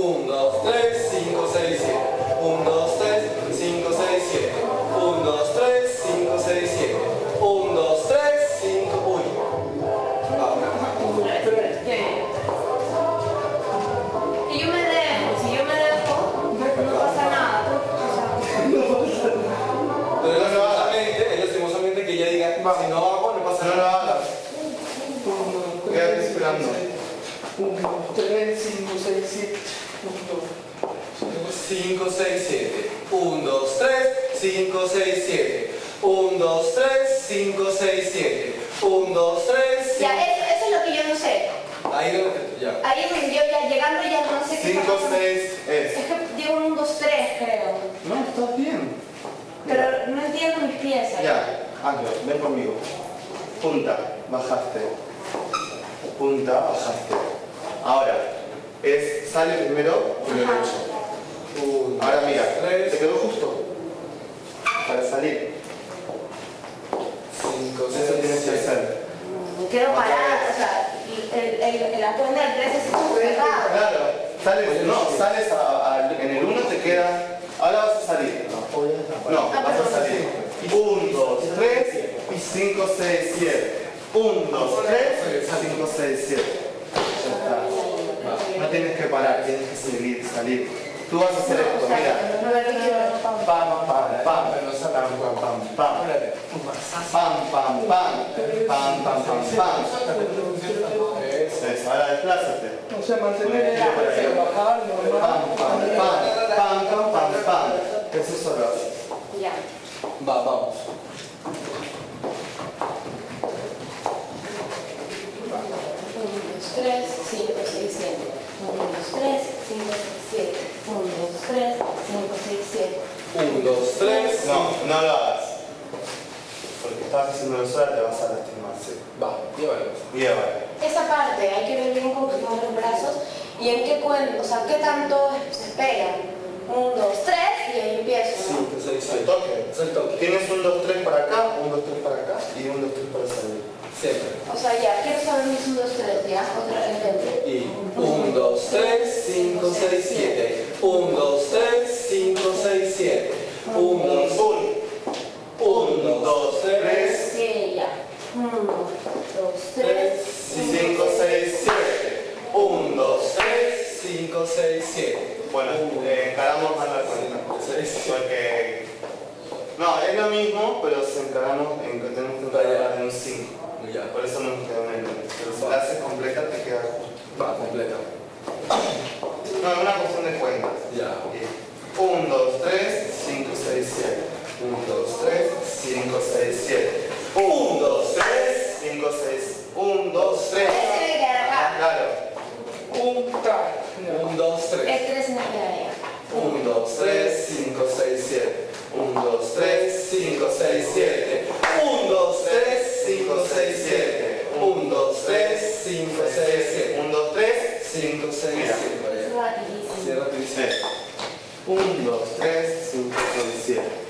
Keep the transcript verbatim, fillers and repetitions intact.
uno, dos, tres, cinco, seis, siete. uno, dos, tres, cinco, seis, siete. uno, dos, tres, cinco, seis, siete. uno, dos, tres, cinco. Uy. Ah. Y yo me dejo, si yo me dejo, no pasa nada. Pero lastimosamente, es lastimosamente que ella diga, si no hago, no pasa No lo nada. hagas. Quédate esperando. uno, tres, cinco, seis, siete. cinco, seis, siete. uno, dos, tres, cinco, seis, siete. uno, dos, tres, cinco, seis, siete. uno, dos, tres, Ya, eso, eso es lo que yo no sé. ahí donde ya. Ahí donde yo ya llegando ya no sé qué está cinco, pasando. seis, es. Es que digo un, dos, tres, creo. No, estás bien. Pero no entiendo mis piezas. Ya, hazlo, ven conmigo. Punta, bajaste. Punta, bajaste. Ahora, es, sale primero con el Ajá. derecho. uno, Ahora mira, tres, te quedó justo. Para salir. cinco, Eso seis, tienes que siete. hacer. Me quedo Otra parada, vez. o sea, el, el, el, la cuenta del tres es como pegada. Claro, sales, no, sales a- a- en el uno te queda. Ahora vas a salir. No, vas a salir. uno, dos, tres y cinco, seis, siete. uno, dos, tres, cinco, seis, siete. Ya está. No tienes que parar, tienes que seguir, salir. Tú vas a hacer esto, mira. No me quiero. Pam, pam, pam, pam, Pero no sale. pam, pam, pam, pam, pam, pam, pam, pam, pam, pam. Eso. Eso, ahora desplázate. O sea, mantener la fuerza, bajar, normal. Pam, pam, pam, pam, pam, pam, pam. Eso solo haces. Ya. Va, vamos. uno, dos, tres, cinco, seis, siete. uno, dos, tres, cinco, seis, siete. uno, dos, tres, cinco, seis, siete. uno, dos, tres. No, no lo hagas. Porque estás haciéndolo sola, te vas a lastimar. Sí. Va, llévalo. Llévalo. Esa parte hay que ver bien cómo se mueven los brazos y en qué cuento, o sea, qué tanto se pegan. uno, dos, tres y ahí empiezo, ¿no? cinco, seis, El siete. toque. Es el toque. Tienes un, dos, tres para acá, un, dos, tres para acá y un, dos, tres para salir. Siempre. O sea, ya, quiero saber mis uno, dos, tres, ya, otra vez dentro. Y uno, dos, tres, cinco, seis, siete. uno, dos, tres, cinco, seis, siete. uno, dos, Un, uno, dos, tres, Sí, ya. uno, dos, tres, cinco, seis, siete. uno, dos, tres, cinco, seis, siete. Bueno, eh, encaramos más la cuenta. Porque. No, es lo mismo, pero se encaramos en que tenemos que encargar de un cinco. Ya. Por eso nos quedó en el uno. Pero si la haces completa, te queda justo. Va, completa. No, es una cuestión de cuentas. Ya. uno, dos, tres, cinco, seis, siete. uno, dos, tres, cinco, seis, siete. uno, dos, tres, cinco, seis. uno, dos, tres. Este tiene que quedar acá. Claro. Punta. uno, dos, tres. Este tiene que quedar allá. uno, dos, tres, cinco, seis, siete. uno, dos, tres, cinco, seis, siete. uno, dos, tres, cinco, seis, siete. uno, dos, tres, cinco, seis, siete. uno, dos, tres, cinco, seis, siete. Es rapidísimo. Cierra tu uno, dos, tres, cinco, seis, siete.